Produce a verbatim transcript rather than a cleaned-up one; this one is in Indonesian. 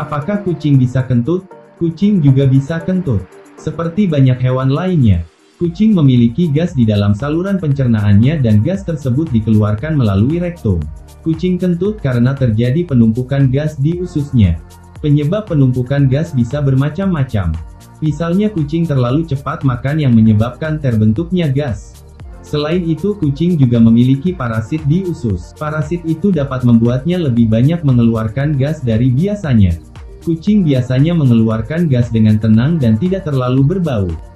Apakah kucing bisa kentut? Kucing juga bisa kentut. Seperti banyak hewan lainnya, kucing memiliki gas di dalam saluran pencernaannya dan gas tersebut dikeluarkan melalui rektum. Kucing kentut karena terjadi penumpukan gas di ususnya. Penyebab penumpukan gas bisa bermacam-macam. Misalnya kucing terlalu cepat makan yang menyebabkan terbentuknya gas. Selain itu, kucing juga memiliki parasit di usus. Parasit itu dapat membuatnya lebih banyak mengeluarkan gas dari biasanya. Kucing biasanya mengeluarkan gas dengan tenang dan tidak terlalu berbau.